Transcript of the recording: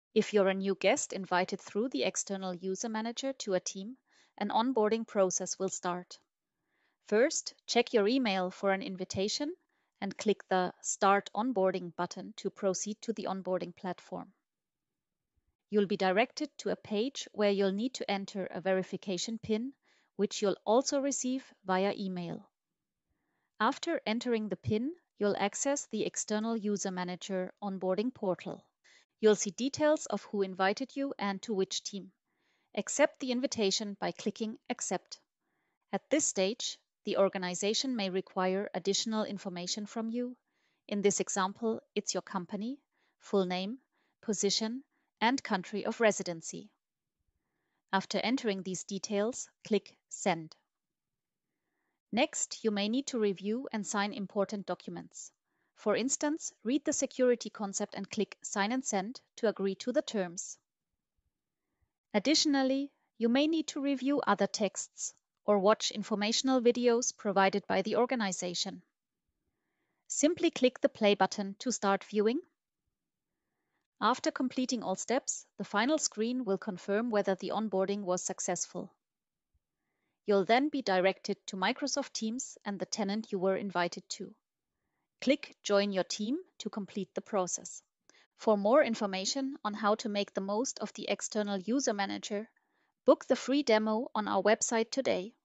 If you're a new guest invited through the external user manager to a team, an onboarding process will start. First, check your email for an invitation and click the Start Onboarding button to proceed to the onboarding platform. You'll be directed to a page where you'll need to enter a verification PIN, which you'll also receive via email. After entering the PIN, you'll access the External User Manager onboarding portal. You'll see details of who invited you and to which team. Accept the invitation by clicking Accept. At this stage, the organization may require additional information from you. In this example, it's your company, full name, position, and country of residency. After entering these details, click Send. Next, you may need to review and sign important documents. For instance, read the security concept and click Sign and Send to agree to the terms. Additionally, you may need to review other texts or watch informational videos provided by the organization. Simply click the play button to start viewing. After completing all steps, the final screen will confirm whether the onboarding was successful. You'll then be directed to Microsoft Teams and the tenant you were invited to. Click Join Your Team to complete the process. For more information on how to make the most of the External User Manager, book the free demo on our website today.